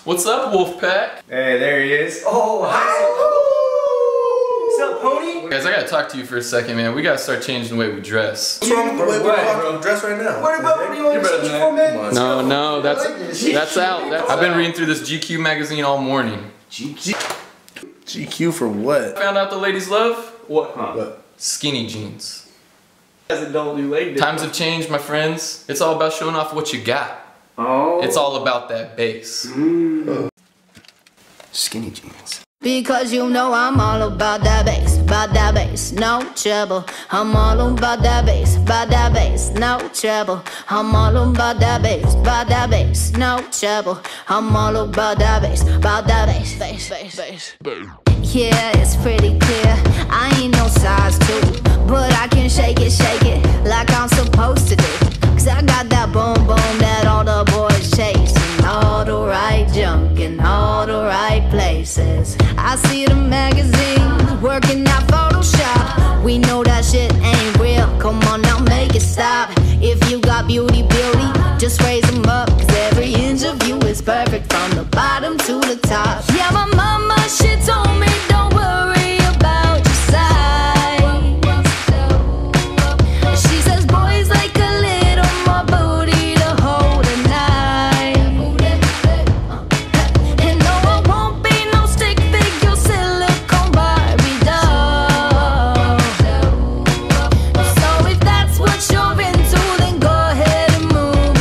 What's up, Wolfpack? Hey, there he is. Oh, hi. What's up, Pony? Guys, I gotta talk to you for a second, man. We gotta start changing the way we dress. What's wrong with the way we dress right now? What do you want to change for, man? No, that's out. I've been reading through this GQ magazine all morning. GQ for what? Found out the ladies love What? What? skinny jeans. Don't do leg day. Times have changed, my friends. It's all about showing off what you got. Oh. It's all about that bass. Skinny jeans. Because you know I'm all about that bass, no trouble. I'm all about that bass, no trouble. I'm all about that bass, no trouble. I'm all about that bass, bass. Yeah, it's pretty clear. I ain't no size 2, but I can shake it like I'm supposed to do. Cause I got that boom boom that all the boys chase, and all the right junk in all the right places. I see the magazines working out Photoshop. We know that shit ain't real. Come on now, make it stop. If you got beauty, just raise them up. Cause every inch of you is perfect from the bottom to the top. Yeah, my mama, she told me don't worry about your size. She says boys like a little more booty to hold a knife. And no, I won't be no stick figure silicone Barbie doll. So if that's what you're into, then go ahead and move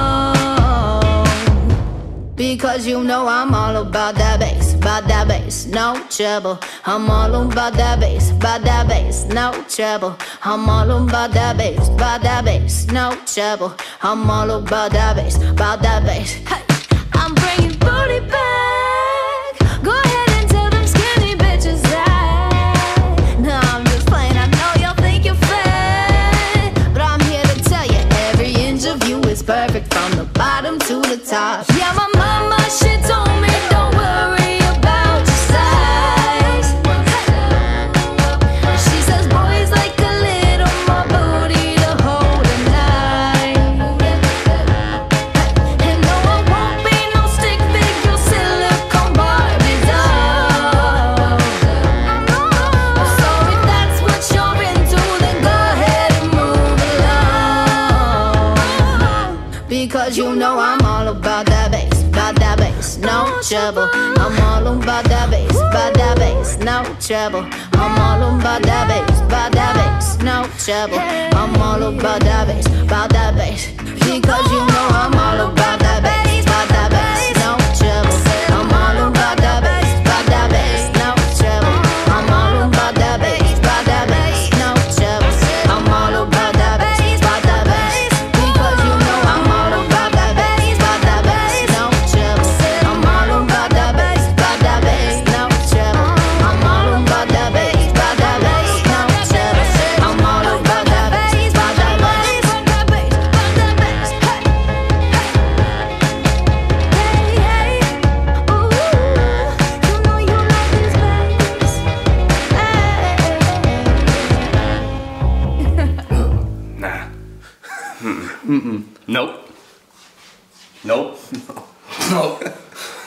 along. Because you know I'm all about that bass, no trouble. I'm all about that bass, no trouble. I'm all about that bass, no trouble. I'm all about that bass. Hey, I'm bringing booty back. Go ahead and tell them skinny bitches that. No, I'm just playing. I know y'all think you're fat, but I'm here to tell you every inch of you is perfect from the bottom to the top. Yeah, my mama, she told me don't worry about your size. She says boys like a little more booty to hold a knife. And no, I won't be no stick figure silicone Barbie doll. So if that's what you're into, then go ahead and move along. Because you know I'm all about that bass, no trouble. I'm all about that bass, no trouble. I'm all about that bass, no trouble. I'm all about that bass, because you know I'm all about that bass, no trouble. I'm all about that bass, no trouble. I'm all about that bass, no trouble. I'm all about that bass, because you know I'm all about that bass, no trouble. I'm all about that bass, no trouble. I'm all about that bass, no trouble. I'm all about that bass, hey, ooh, you know you like this bass. Nah. Nope. Nope. No.